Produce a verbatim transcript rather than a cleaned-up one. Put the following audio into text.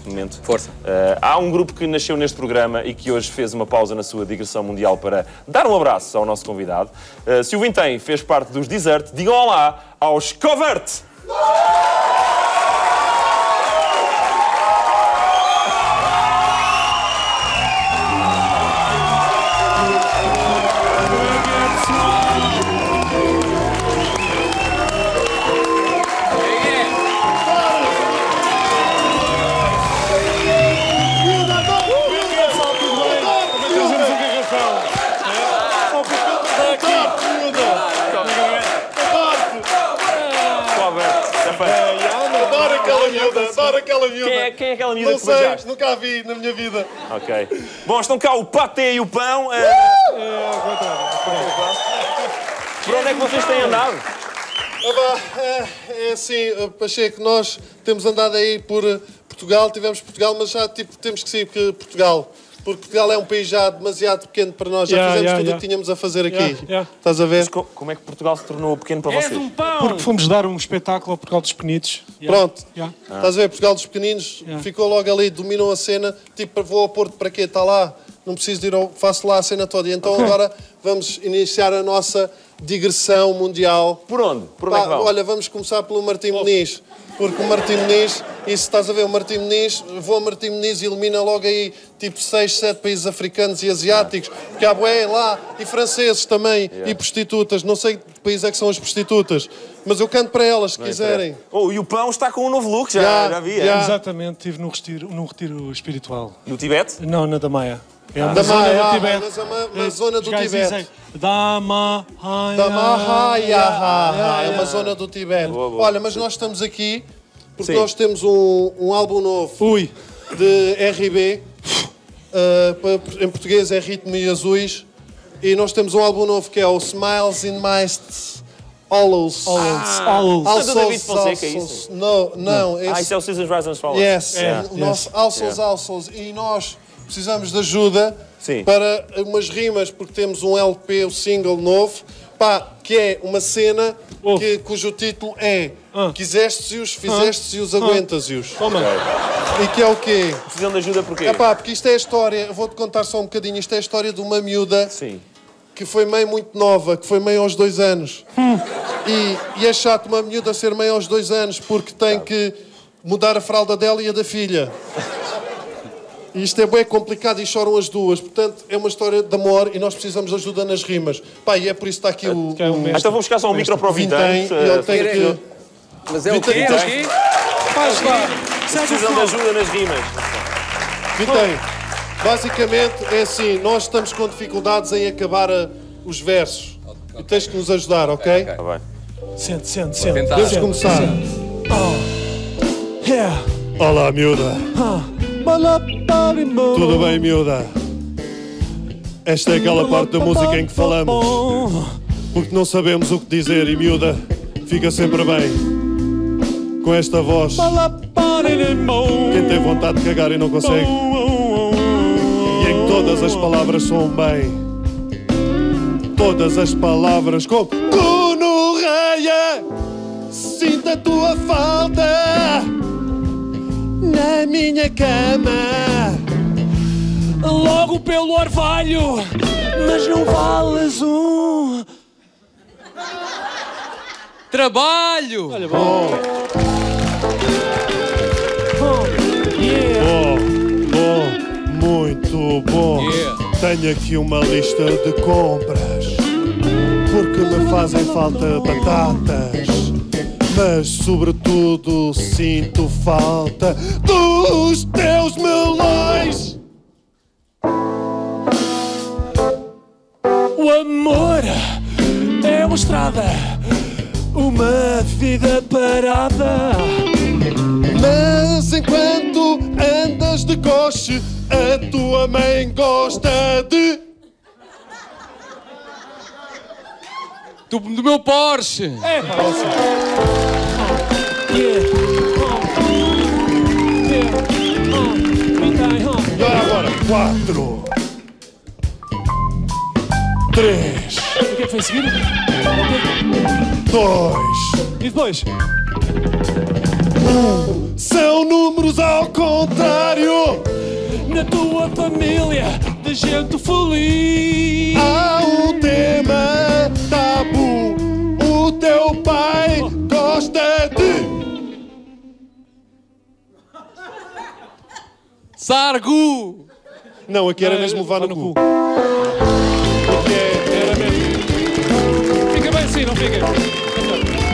neste momento. Força. Uh, há um grupo que nasceu neste programa e que hoje fez uma pausa na sua digressão mundial para dar um abraço ao nosso convidado. Uh, se o Vintém fez parte dos Desert, digam olá aos Covert! Adoro aquela miúda, adoro aquela miúda. Quem é, quem é aquela miúda Não que sei, beijaste? nunca a vi na minha vida. Ok. Bom, estão cá o Paté e o Pão. Uh... É, Por onde é que vocês têm andado? É, é assim, Pacheco, nós temos andado aí por Portugal, tivemos Portugal, mas já tipo, temos que sair por Portugal. Porque Portugal é um país já demasiado pequeno para nós, já Yeah, fizemos yeah, tudo o yeah. que tínhamos a fazer aqui. Yeah, yeah. Estás a ver? Mas co- como é que Portugal se tornou pequeno para vocês? Porque fomos dar um espetáculo ao Portugal dos Pequenitos. Yeah. Pronto. Yeah. Ah. Estás a ver? Portugal dos pequeninos Yeah. ficou logo ali, dominou a cena. Tipo, vou ao Porto para quê? Está lá. Não preciso de ir ao... Faço lá a cena toda. E então Okay. agora vamos iniciar a nossa digressão mundial. Por onde? Por onde é que Pá, vão? olha, vamos começar pelo Martim Moniz. Porque o Martim Moniz, e se estás a ver o Martim Moniz, vou a Martim Moniz e elimina logo aí tipo seis, sete países africanos e asiáticos, porque há bué lá, e franceses também, Yeah. e prostitutas. Não sei que país é que são as prostitutas, mas eu canto para elas, se Não quiserem. interessa. Oh, e o Pão está com um novo look, já, Já, já vi. é? já. Exatamente, estive num retiro, num retiro espiritual. No Tibete? Não, na Damaia. É Da uma zona Maia, do ah, Tibete. mas é uma, uma É, zona os do gajos Tibete. dizem, Dama, Haya, Da Mahaya, yeah, é uma yeah. zona do Tibete. Boa, boa. Olha, mas nós estamos aqui porque Sim. nós temos um, um álbum novo Ui, de R B, uh, pa- em português é Ritmo e Azuis, e nós temos um álbum novo que é o Smiles in My Hollows. Hollows, Hollows. Ah, do David Fonseca, é isso? Não, não. Ah, esse- isso é o Seasons Rise and Fall. Yes, É, o nosso Alsos, Alsos. E nós precisamos de ajuda Sim. para umas rimas, porque temos um L P, o single novo, pá, que é uma cena Oh. que, cujo título é Ah. Quisestes-os, fizestes-os, aguentas-os. Toma. E que é o quê? Precisam de ajuda porquê? É pá, porque isto é a história, eu vou-te contar só um bocadinho, isto é a história de uma miúda Sim. que foi mãe muito nova, que foi mãe aos dois anos. E, e é chato uma miúda ser mãe aos dois anos, porque tem que mudar a fralda dela e a da filha. E isto é bem complicado e choram as duas. Portanto, é uma história de amor e nós precisamos de ajuda nas rimas. Pá, e é por isso que está aqui o... Que é um o mestre. Então vou buscar só um micro para o Vintém, Vintém. e ele tem que... Mas é o quê? Vintém, É o quê? Faz lá. Segue o Precisam de flow. ajuda nas rimas. Vintém, basicamente é assim, nós estamos com dificuldades em acabar a- os versos. E tens que nos ajudar, ok? Tá bem. Sente, sente, sente. tentar. Vamos Sente, começar. sente. Yeah. Olá, miúda. Tudo bem, miúda? Esta é aquela parte da música em que falamos, porque não sabemos o que dizer e miúda fica sempre bem com esta voz. Quem tem vontade de cagar e não consegue, e em que todas as palavras soam bem, todas as palavras como gonorreia, sinto a tua falta na minha cama. Logo pelo orvalho, mas não vales um. Trabalho! Olha, bom. Oh, yeah. Bom, bom, muito bom. Yeah. Tenho aqui uma lista de compras, porque me fazem falta batatas, mas sobretudo sinto falta dos teus melões. O amor é uma estrada, uma vida parada. Mas enquanto andas de coche, a tua mãe gosta de... Do, do meu Porsche! É, pá. Oh, yeah. Oh, yeah. Oh, Vintém, oh. E olha agora, quatro, três, O que é que foi a seguir? dois, E depois? são números ao contrário. na tua família de gente feliz. Há um tema tabu. O teu pai gosta de... Sargu! Não, aqui era mesmo levar no cu. Era mesmo. Fica bem assim, não fica?